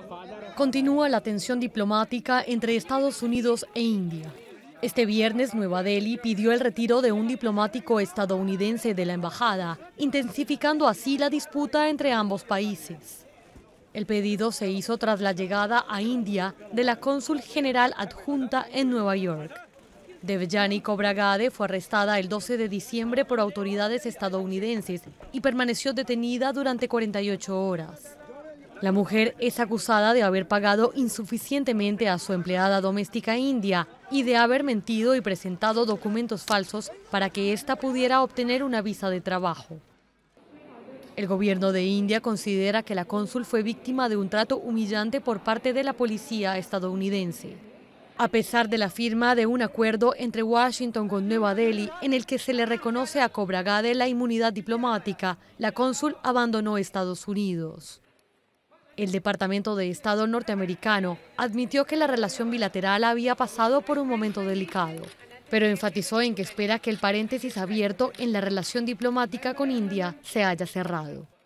Continúa la tensión diplomática entre Estados Unidos e India. Este viernes, Nueva Delhi pidió el retiro de un diplomático estadounidense de la embajada, intensificando así la disputa entre ambos países. El pedido se hizo tras la llegada a India de la cónsul general adjunta en Nueva York. Devjani Khobragade fue arrestada el 12 de diciembre por autoridades estadounidenses y permaneció detenida durante 48 horas. La mujer es acusada de haber pagado insuficientemente a su empleada doméstica india y de haber mentido y presentado documentos falsos para que ésta pudiera obtener una visa de trabajo. El gobierno de India considera que la cónsul fue víctima de un trato humillante por parte de la policía estadounidense. A pesar de la firma de un acuerdo entre Washington con Nueva Delhi en el que se le reconoce a Khobragade la inmunidad diplomática, la cónsul abandonó Estados Unidos. El Departamento de Estado norteamericano admitió que la relación bilateral había pasado por un momento delicado, pero enfatizó en que espera que el paréntesis abierto en la relación diplomática con India se haya cerrado.